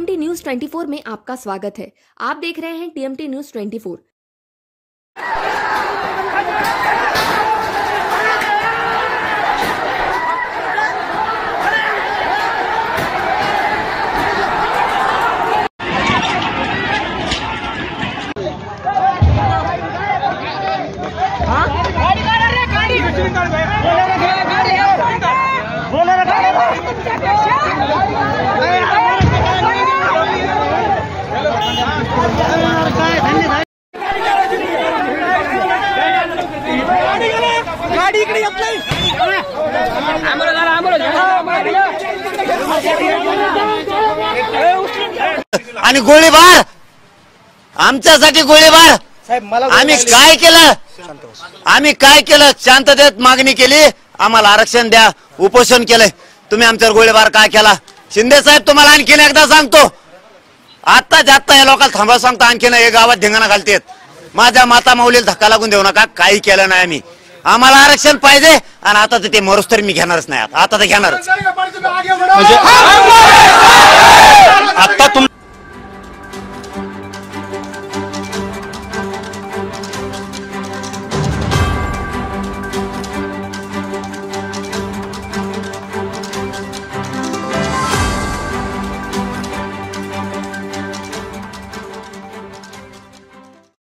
TMT news 24 में आपका स्वागत है। आप देख रहे हैं टीएमटी न्यूज 24। आणि गोळीबार आमच्यासाठी गोळीबार आम्ही काय केलं शांततेत मागणी केली, आम्हाला आरक्षण द्या, उपोषण केलंय, तुम्ही आमच्यावर गोळीबार काय केला? शिंदे साहेब तुम्हाला आणखीन एकदा सांगतो, आता या लोकांना थांबा सांगतो, आणखीन हे गावात धिंगाणा घालतेत, माझ्या माता माऊलीला धक्का लागून देऊ नका, काही केलं नाही आम्ही, आम्हाला आरक्षण पाहिजे आणि आता ते मरूस तरी मी घेणारच नाही, आता तर घेणारच। आता